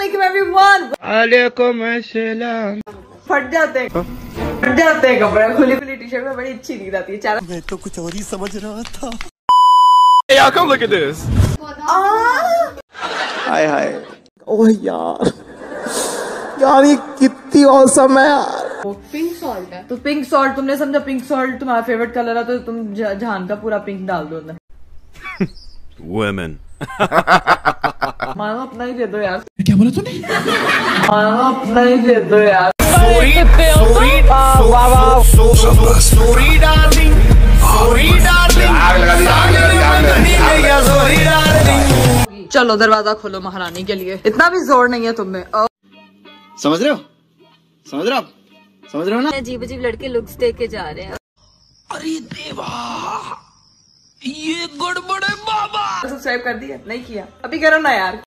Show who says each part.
Speaker 1: अस्सलामुअलैकुम एवरीवन।
Speaker 2: वालेकुम अस्सलाम।
Speaker 1: फट जाते हैं कपड़े, खुली खुली टी शर्ट में बड़ी अच्छी नींद आती है।
Speaker 3: मैं तो कुछ और ही समझ रहा था।
Speaker 2: Hey, y'all, come look at this.
Speaker 3: हाय हाय, ओह यार ये कितनी औसम है यार।
Speaker 1: पिंक सॉल्ट है तो पिंक सॉल्ट तुमने समझा, पिंक सॉल्ट तुम्हारा फेवरेट कलर है तो तुम जहान का पूरा पिंक डाल दो अंदर।
Speaker 2: Women.
Speaker 1: मानो अपना ही दे दो यार।
Speaker 3: क्या बोला तूने?
Speaker 1: मानो अपना ही दे दो यार। चलो दरवाजा खोलो महारानी के लिए, इतना भी जोर नहीं है तुम में।
Speaker 3: समझ रहे हो? समझ रहे हो? समझ रहे हो ना?
Speaker 1: अजीब अजीब लड़के लुक्स देख के जा रहे हैं।
Speaker 3: अरे देवा, ये गड़बड़ है बाबा।
Speaker 1: सब्सक्राइब कर दिया? नहीं किया? अभी करो ना यार।